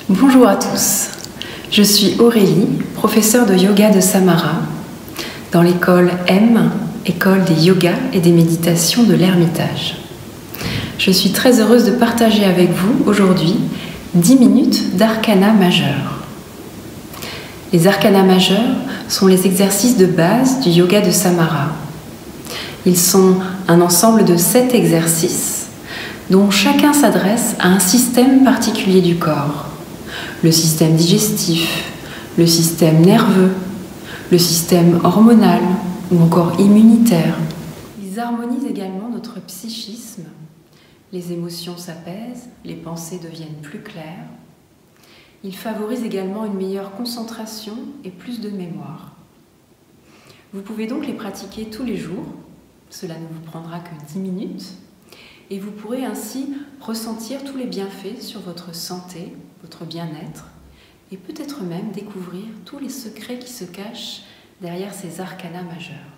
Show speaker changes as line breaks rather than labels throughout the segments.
Bonjour à tous, je suis Aurélie, professeure de yoga de Samara, dans l'école M, école des yogas et des méditations de l'Ermitage. Je suis très heureuse de partager avec vous aujourd'hui 10 minutes d'arcana majeurs. Les arcanas majeurs sont les exercices de base du yoga de Samara. Ils sont un ensemble de 7 exercices dont chacun s'adresse à un système particulier du corps. Le système digestif, le système nerveux, le système hormonal ou encore immunitaire. Ils harmonisent également notre psychisme. Les émotions s'apaisent, les pensées deviennent plus claires. Ils favorisent également une meilleure concentration et plus de mémoire. Vous pouvez donc les pratiquer tous les jours. Cela ne vous prendra que 10 minutes. Et vous pourrez ainsi ressentir tous les bienfaits sur votre santé, votre bien-être, et peut-être même découvrir tous les secrets qui se cachent derrière ces arcanas majeurs.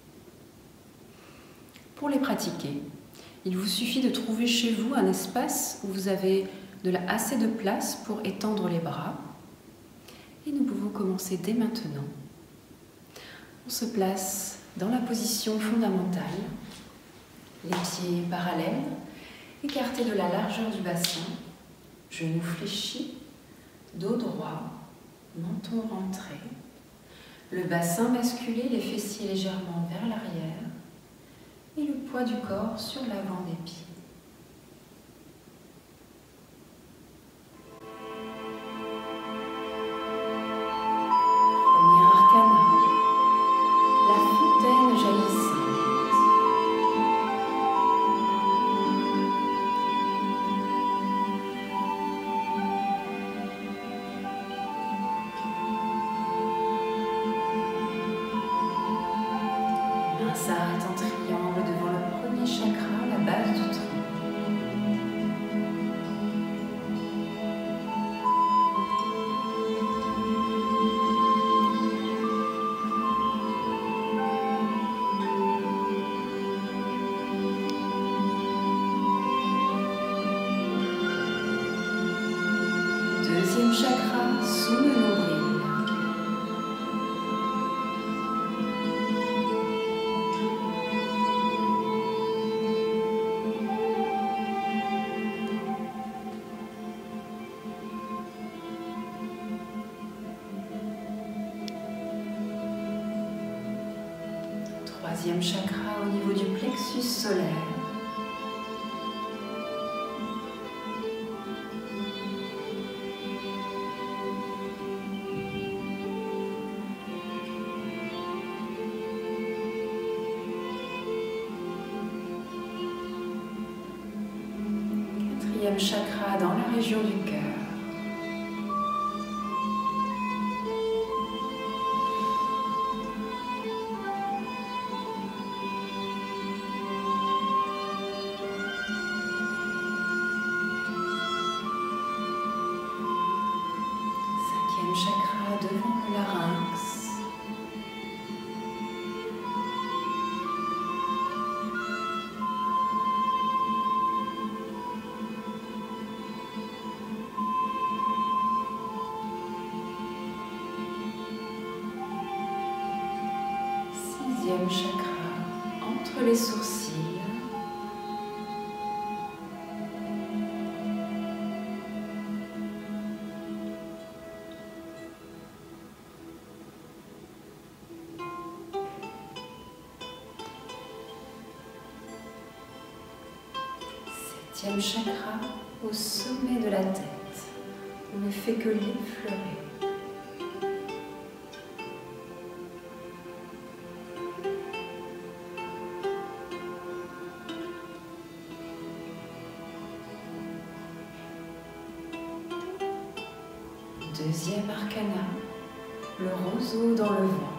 Pour les pratiquer, il vous suffit de trouver chez vous un espace où vous avez assez de place pour étendre les bras. Et nous pouvons commencer dès maintenant. On se place dans la position fondamentale, les pieds parallèles, écartés de la largeur du bassin, genoux fléchis, dos droit, menton rentré, le bassin basculé, les fessiers légèrement vers l'arrière et le poids du corps sur l'avant des pieds. Premier arcana, la fontaine jaillissante. S'arrête en triangle devant le premier chakra, la base du tronc. Deuxième chakra, sous le nombril. Troisième chakra au niveau du plexus solaire. Quatrième chakra dans la région du cœur. Chakra devant le larynx. Sixième chakra entre les sourcils. Septième chakra au sommet de la tête. On ne fait que l'effleurer. Deuxième arcana, le roseau dans le vent.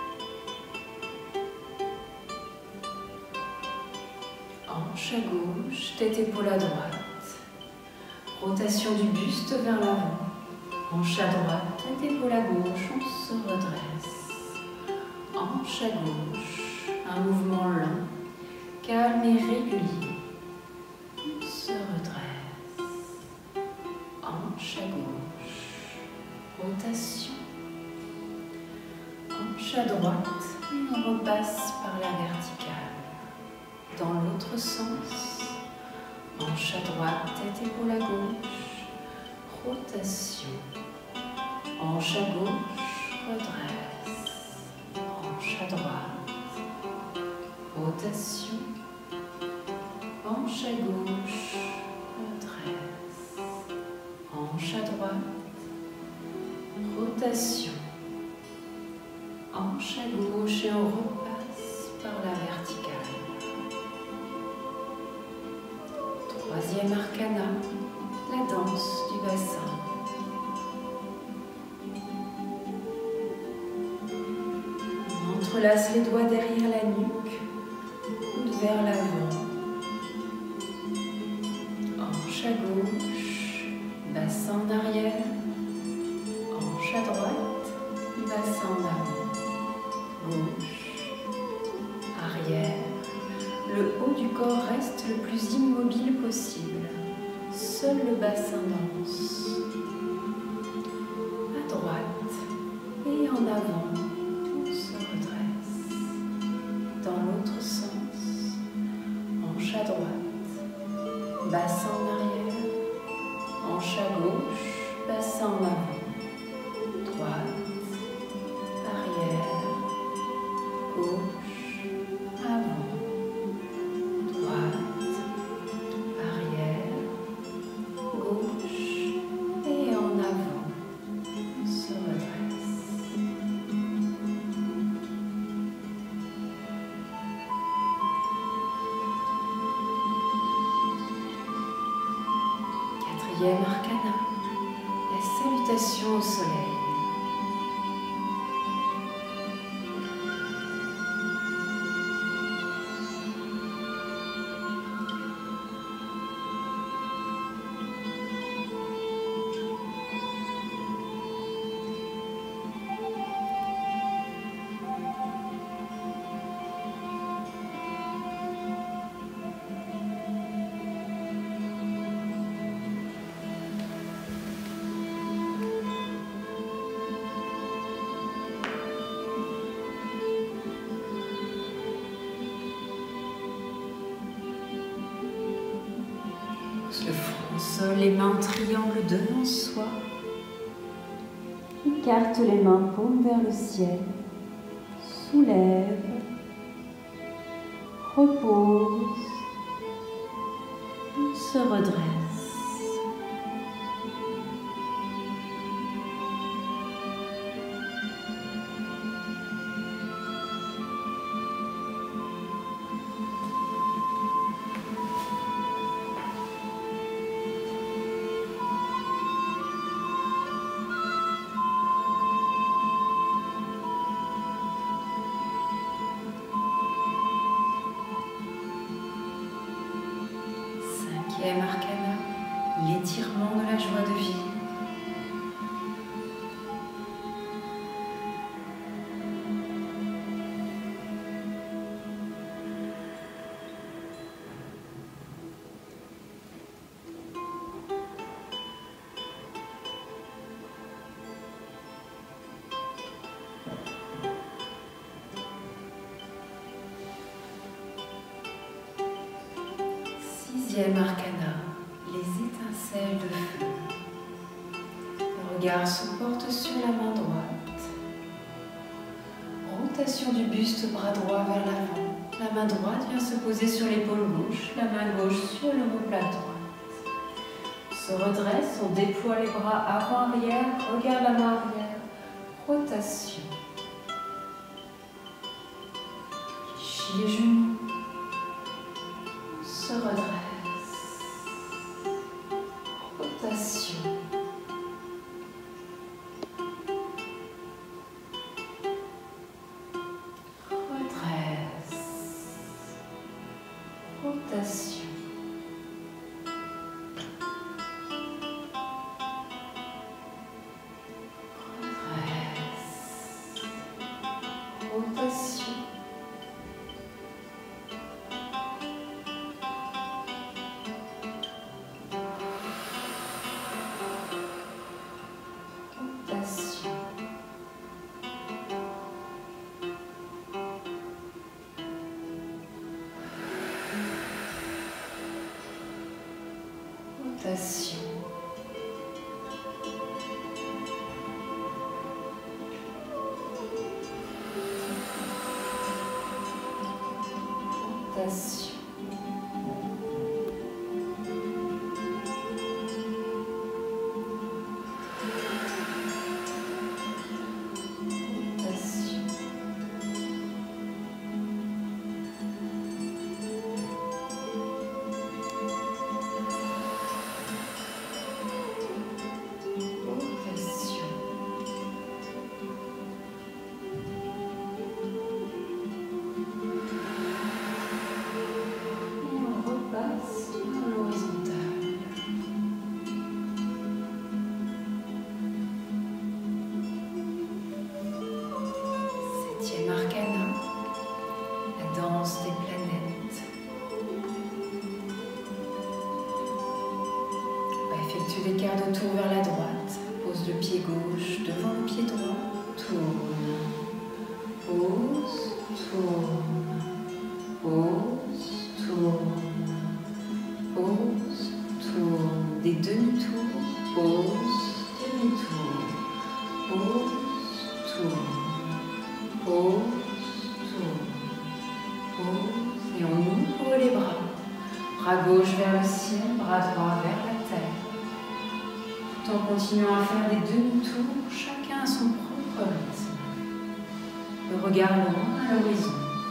Hanche à gauche, tête épaule à droite. Rotation du buste vers l'avant. Hanche à droite, tête épaule à gauche, on se redresse. Hanche à gauche, un mouvement lent, calme et régulier. On se redresse. Hanche hanche à gauche, rotation, hanche à droite et on repasse par la verticale. Dans l'autre sens, hanche à droite, tête épaule à gauche, rotation, hanche à gauche, redresse, hanche à droite, rotation, hanche à gauche, redresse, hanche à droite, rotation, hanche à gauche et on repasse par la verticale. Troisième arcana, la danse du bassin. On entrelace les doigts derrière la nuque, coude vers l'avant. Hanche à gauche, bassin en arrière, hanche à droite, bassin en avant, gauche, arrière. Le haut du corps reste le plus immobile possible. Seul le bassin danse. À droite et en avant, on se redresse. Dans l'autre sens, hanche à droite, bassin en arrière, hanche à gauche, bassin en avant, droite, arrière, gauche, avant. Quatrième arcana, la salutation au soleil. Le front au sol, les mains en triangle devant soi. Écarte les mains, paume vers le ciel. Soulève. Repose. Se redresse. Cinquième arcana, l'étirement de la joie de vivre. Sixième arcana, les étincelles de feu. Le regard se porte sur la main droite. Rotation du buste, bras droit vers l'avant. La main droite vient se poser sur l'épaule gauche, la main gauche sur l'omoplate droite. Se redresse, on déploie les bras avant-arrière, regarde la main arrière. Rotation. Fléchis les genoux. Se redresse. Rotation. Redresse. Rotation. Redresse. Rotation. Rotation. Rotation. Arcana, la danse des planètes. On va effectuer des quarts de tour vers la droite. Pose le pied gauche devant le pied droit. Tourne. Pose, tourne. Pose, tourne. Pose, tourne. Des demi-tours. Pose, demi-tour. Pose, tourne. Pose, tourne, pose, et on ouvre les bras. Bras gauche vers le ciel, bras droit vers la terre. Tout en continuant à faire des demi-tours, chacun à son propre rythme. Le regard loin à l'horizon.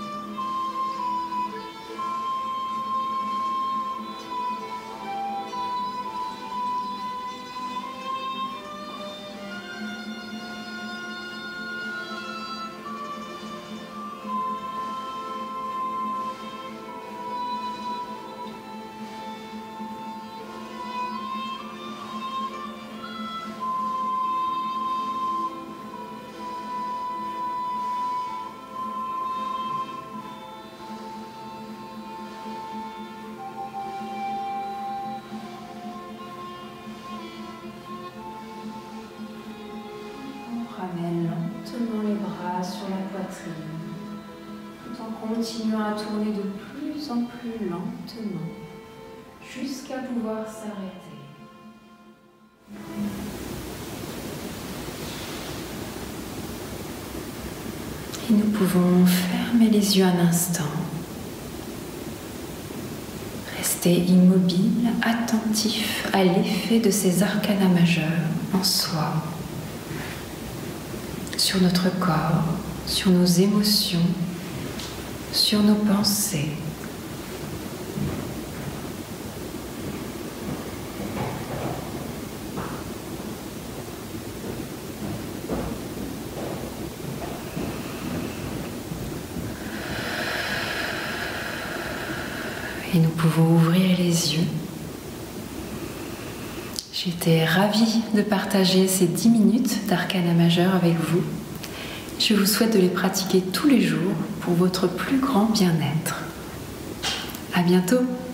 Ramène lentement les bras sur la poitrine, tout en continuant à tourner de plus en plus lentement, jusqu'à pouvoir s'arrêter. Et nous pouvons fermer les yeux un instant, rester immobile, attentif à l'effet de ces arcanas majeurs en soi, sur notre corps, sur nos émotions, sur nos pensées. Et nous pouvons ouvrir les yeux. J'étais ravie de partager ces 10 minutes d'arcana majeur avec vous. Je vous souhaite de les pratiquer tous les jours pour votre plus grand bien-être. À bientôt!